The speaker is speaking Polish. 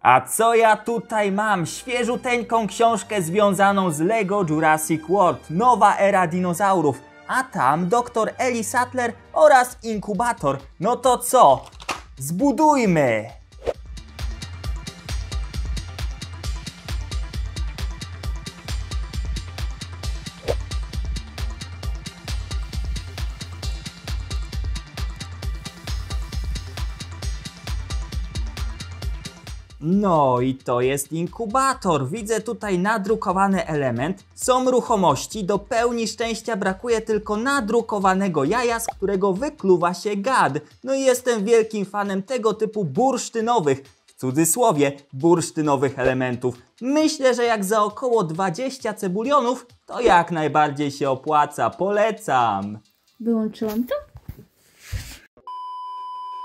A co ja tutaj mam? Świeżuteńką książkę związaną z Lego Jurassic World, nowa era dinozaurów. A tam dr Ellie Sattler oraz inkubator. No to co? Zbudujmy! No i to jest inkubator. Widzę tutaj nadrukowany element. Są ruchomości, do pełni szczęścia brakuje tylko nadrukowanego jaja, z którego wykluwa się gad. No i jestem wielkim fanem tego typu bursztynowych, w cudzysłowie bursztynowych elementów. Myślę, że jak za około 20 cebulionów, to jak najbardziej się opłaca. Polecam. Wyłączyłam to?